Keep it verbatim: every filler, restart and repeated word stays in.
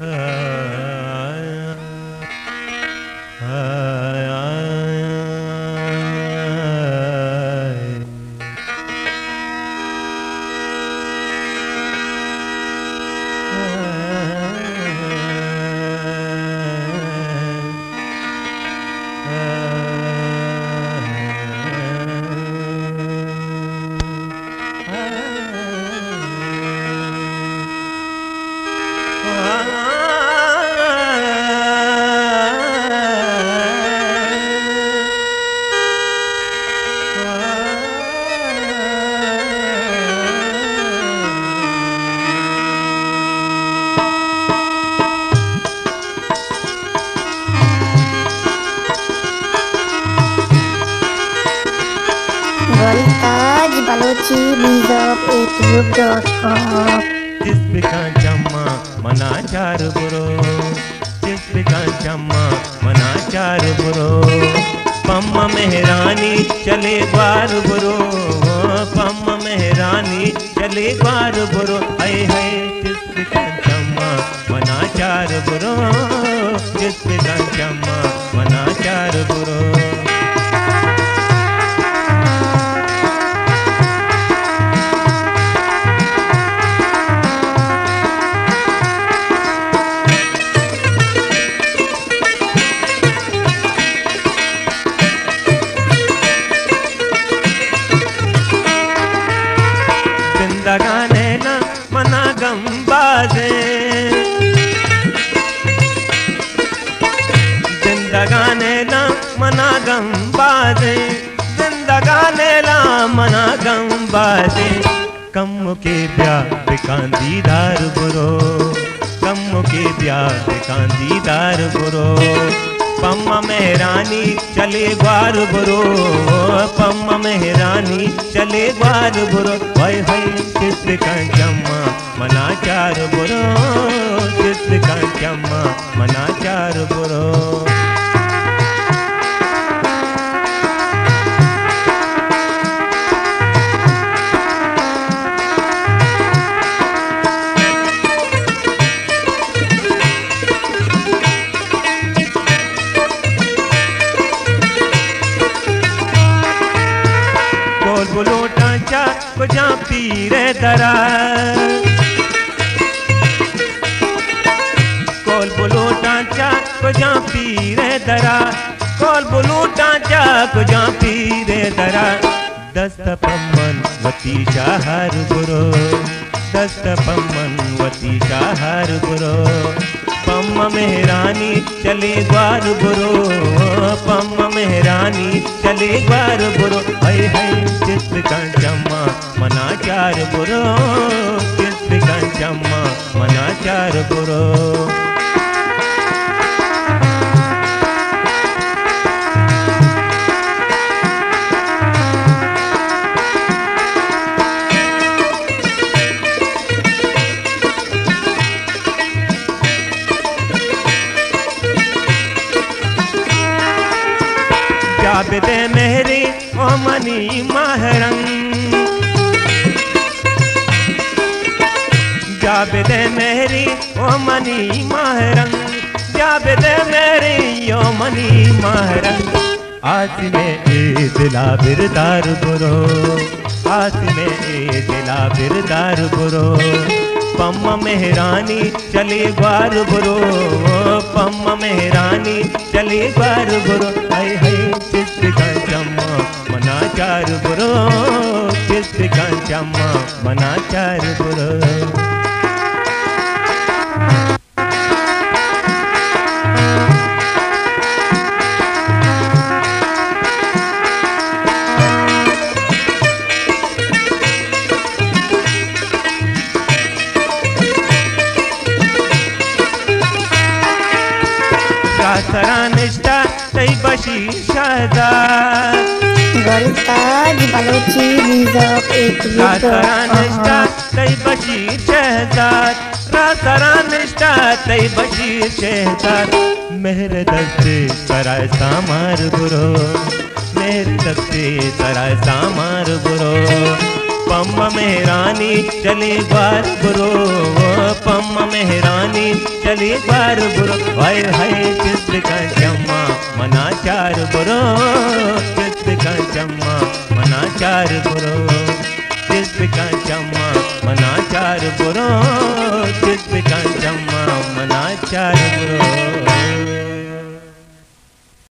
वोल्ताज बलोची मीज़ोप YouTube dot com. जिस बिका चम्मा मना चार बुरो, जिस बिका चम्मा मना चार बुरो, पम्मा मेहरानी चले बार बुरो, पम्मा मेहरानी चले बार बुरो, हाय हाय जिस बिका चम्मा मना चार बुरो, जिस बिका चम्मा मना चार बुरो। जिंदगाने ना मना गम बाजे, जिंदगाने ना मना गम बाजे, जिंदगाने ना मना गम बाजे, कम के ब्याह बिकांदी दार बुरो, कम के ब्याह बिकांदी दार बुरो, पम्मा मेहरानी चले ग्वार बुरो, पम्मा मेहरानी चले ग्वार बुरो, हाय हाय किस का चम्मा मना चार बुरो, किस का चम्मा मना चार बुरो। बुलोटा चा कुजा पीरे दरा, कोल बुलोटा चा कुजा पीरे दरा, कोल बुलोटा चा कुजा पीरे दरा, दस्त पम्मन वती शाहर बुरो, दस्त पम्मन वती शाहर बुरो, पम्मा मेहरानी चले ग्वार बुरो, पम्मा मेहरानी चले ग्वार बुरो, हाय हाय जिस का चम्मा मना चार बुरो, जिस का चम्मा मना चार बुरो। जाबिदे मेहरी ओ मनी महरंग, जाबिदे मेहरी ओ मनी महरंग, जाबिदे मेहरी ओ मनी महरंग, आज में ए दिला बिरदार बुरो, आज में ए दिला बिरदार बुरो, पम्मा मेहरानी चले ग्वार बुरो, पम्मा मेहरानी चले ग्वार बुरो, हाय हाय किस का चम्मा मना चार बुरो, किस का चम्मा मना चार बुरो। रासरा निष्ठा तई बशीर शहजाद, वोल्ताज बलोची मीज़ोप यूट्यूब डॉट रासरा कॉम। निष्ठा तई बशीर शहजाद, रासरा निष्ठा तई बशीर शहजाद, मेरे दस्ते सराय सामार बुरो, मेरे दस्ते सराय सामार बुरो, पम्मा मेहरानी चले ग्वार बुरो, पम्मा मेहरानी चली चार बुरो हाय हाय चित्त चम्मा मना चार बुरो चित्त चम्मा मना चार बुरो चित्त चम्मा मना चार बुरो चित्त चम्मा मना चार